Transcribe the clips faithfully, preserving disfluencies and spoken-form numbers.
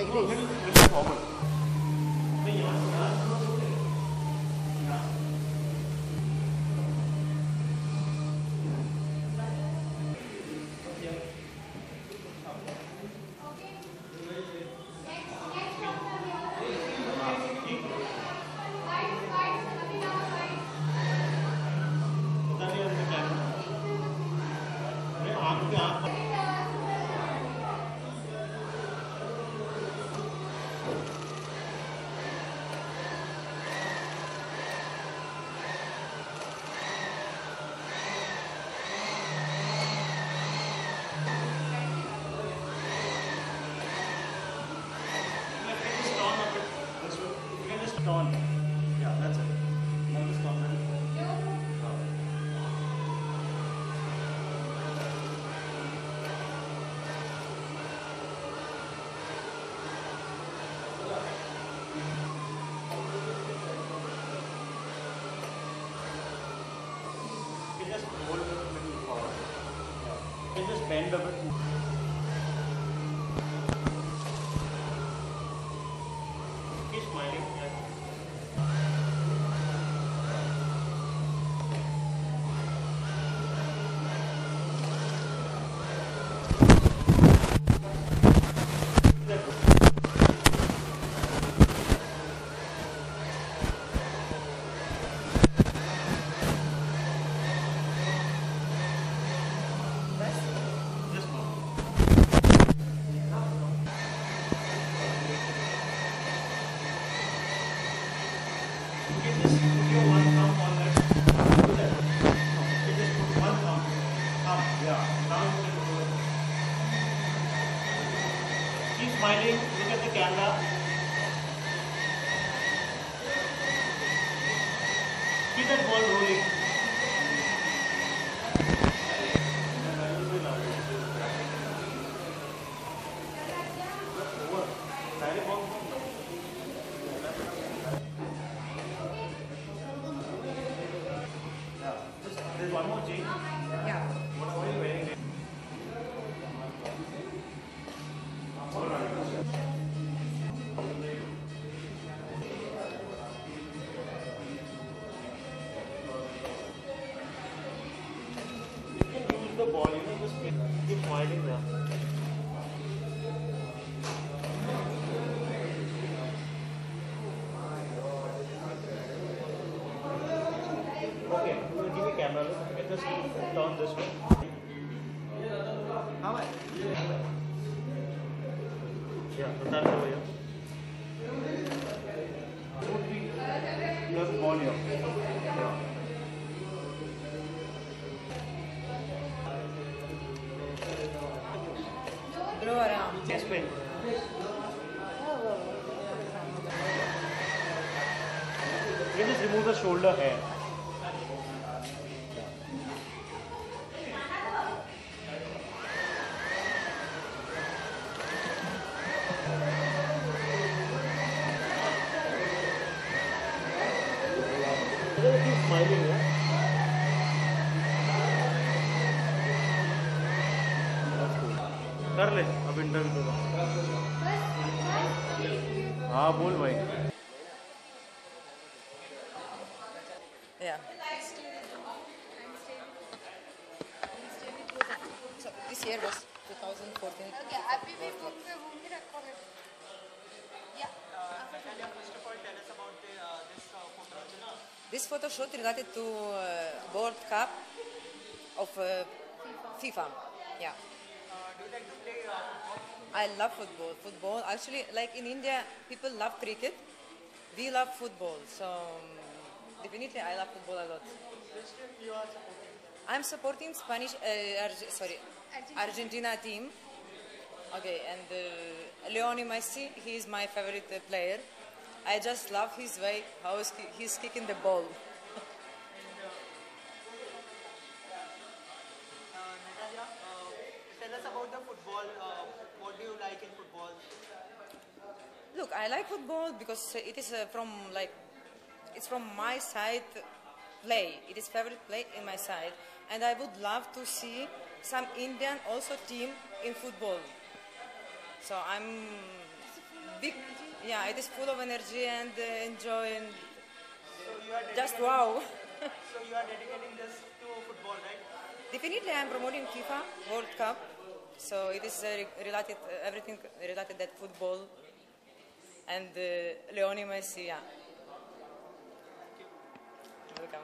No, little, little forward. Turn. Yeah, that's it. Now just turn it. You can just hold it a little forward. You can just bend a bit. Keep smiling. Keep smiling, look at the camera. Keep that ball rolling. There's one more change. Yeah. What are you wearing? The ball, you know, just keep smiling now. Okay, give me camera. Look, just turn this way. How much? Yeah, so that's over here. Just ball here. Yeah. Blow around. Chest pain. You just remove the shoulder hair. Keep smiling, yeah? कर ले अब interview का हाँ बोल भाई Yeah. So this year was twenty fourteen. Okay, अभी भी घूम के घूम के रखोगे. Yeah. Nataliya, first of all, tell us about the, uh, this uh, photo. This photo shoot related to uh, World Cup of uh, FIFA. Yeah. Uh, do you like to play uh, football? I love football. Football. Actually, like in India, people love cricket. We love football. So um, definitely, I love football a lot. Which team you are supporting? I'm supporting Spanish. Uh, Arge- sorry, Argentina. Argentina team. Okay, and uh, Lionel Messi. He is my favorite uh, player. I just love his way how he's ki- he's kicking the ball. Uh, Nataliya, uh, tell us about the football. Uh, what do you like in football? Look, I like football because it is uh, from like it's from my side play. It is favorite play in my side, and I would love to see some Indian also team in football. So I'm big, yeah, it is full of energy and uh, enjoy and So you are just dedicating, wow. so you are dedicating this to football, right? Definitely, I am promoting FIFA World Cup, so it is uh, re- related, uh, everything related that football and uh, Leone Messi, yeah. Welcome.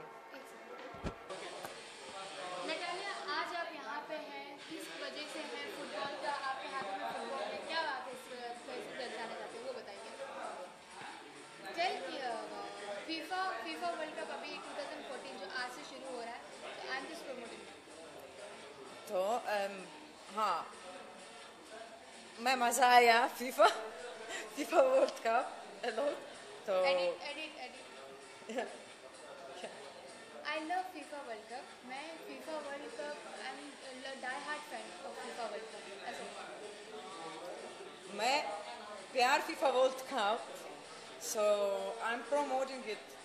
Natalia, आज आप यहाँ पे हैं, किस वजह से हैं? Football का आपके हाथों में फुटबॉल है, क्या आप इस कैसे दर्शाना चाहते हैं वो बताइए। Tell FIFA FIFA World Cup अभी ट्वेंटी फोर्टीन जो आज से शुरू हो रहा है, तो आई एम जस्ट प्रमोटिंग। तो um, हाँ, मैं मज़ा आया FIFA FIFA World Cup a lot. तो edit edit edit I love FIFA World Cup. मैं FIFA World Cup I am die hard fan of FIFA World Cup ऐसे। मैं प्यार FIFA World Cup, so I'm promoting it